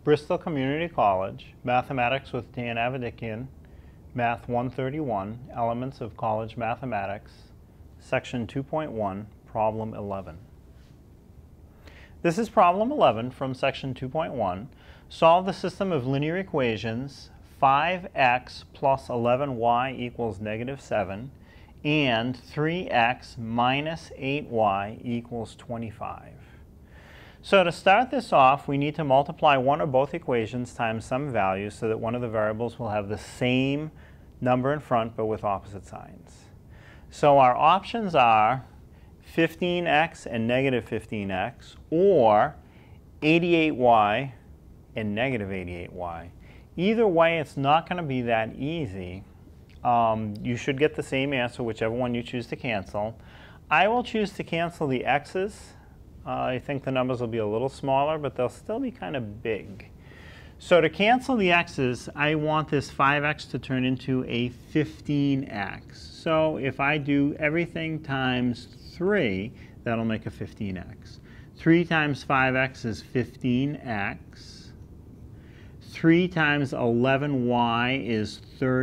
Bristol Community College, Mathematics with Dan Avedikian, Math 131, Elements of College Mathematics, Section 2.1, Problem 11. This is Problem 11 from Section 2.1. Solve the system of linear equations 5x plus 11y equals negative 7 and 3x minus 8y equals 25. So to start this off, we need to multiply one or both equations times some value so that one of the variables will have the same number in front but with opposite signs. So our options are 15x and negative 15x, or 88y and negative 88y. Either way, it's not going to be that easy. You should get the same answer, whichever one you choose to cancel. I will choose to cancel the x's. I think the numbers will be a little smaller, but they'll still be kind of big. So to cancel the x's, I want this 5x to turn into a 15x. So if I do everything times 3, that'll make a 15x. 3 times 5x is 15x. 3 times 11y is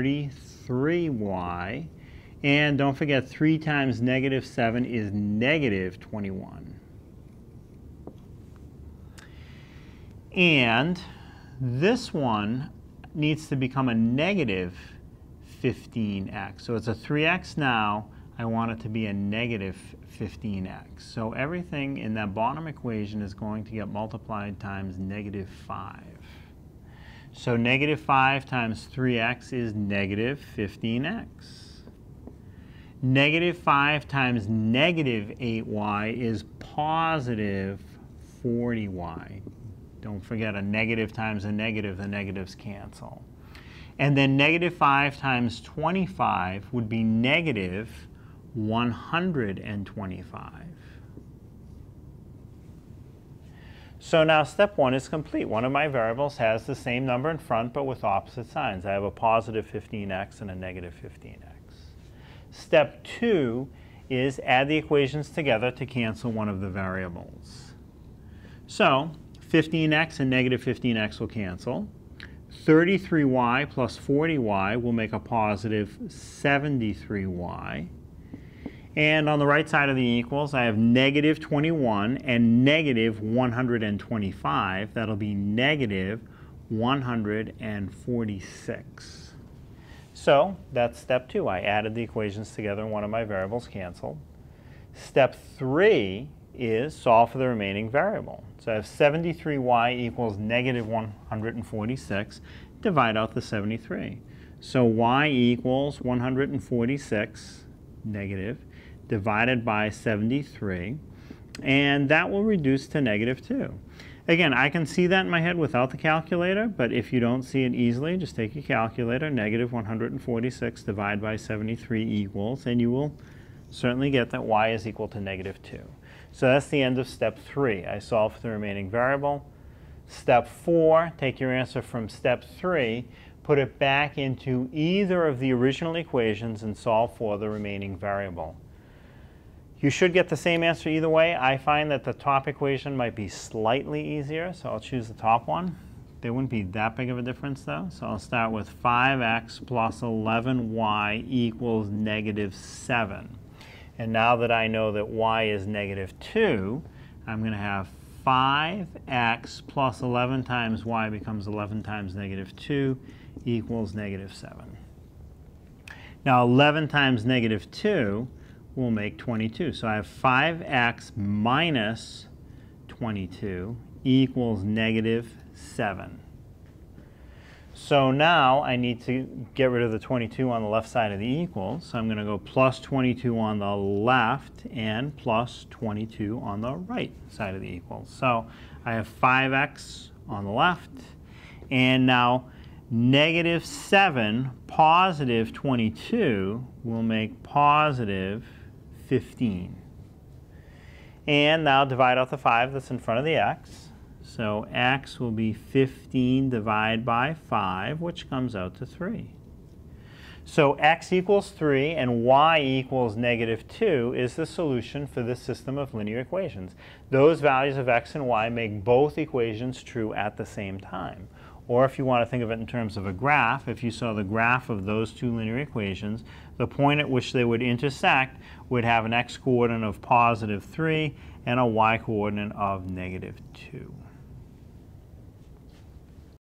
33y. And don't forget, 3 times negative 7 is negative 21. And this one needs to become a negative 15x. So it's a 3x now. I want it to be a negative 15x. So everything in that bottom equation is going to get multiplied times negative 5. So negative 5 times 3x is negative 15x. Negative 5 times negative 8y is positive 40y. Don't forget, a negative times a negative, the negatives cancel. And then negative 5 times 25 would be negative 125. So now step 1 is complete. One of my variables has the same number in front but with opposite signs. I have a positive 15x and a negative 15x. Step 2 is add the equations together to cancel one of the variables. So 15x and negative 15x will cancel. 33y plus 40y will make a positive 73y. And on the right side of the equals, I have negative 21 and negative 125. That'll be negative 146. So that's step 2. I added the equations together and one of my variables canceled. Step 3 is solve for the remaining variable. So I have 73y equals negative 146. Divide out the 73. So y equals 146 negative divided by 73. And that will reduce to negative 2. Again, I can see that in my head without the calculator, but if you don't see it easily, just take your calculator. Negative 146 divided by 73 equals, and you will certainly get that y is equal to negative 2. So that's the end of step 3. I solve for the remaining variable. Step 4, take your answer from step 3, put it back into either of the original equations and solve for the remaining variable. You should get the same answer either way. I find that the top equation might be slightly easier, so I'll choose the top one. There wouldn't be that big of a difference though. So I'll start with 5x plus 11y equals negative 7. And now that I know that y is negative 2, I'm going to have 5x plus 11 times y becomes 11 times negative 2 equals negative 7. Now 11 times negative 2 will make 22. So I have 5x minus 22 equals negative 7. So now I need to get rid of the 22 on the left side of the equals. So I'm going to go plus 22 on the left and plus 22 on the right side of the equals. So I have 5x on the left, and now negative 7 positive 22 will make positive 15. And now divide out the 5 that's in front of the x. So x will be 15 divided by 5, which comes out to 3. So x equals 3 and y equals -2 is the solution for this system of linear equations. Those values of x and y make both equations true at the same time. Or if you want to think of it in terms of a graph, if you saw the graph of those two linear equations, the point at which they would intersect would have an x coordinate of +3 and a y coordinate of -2.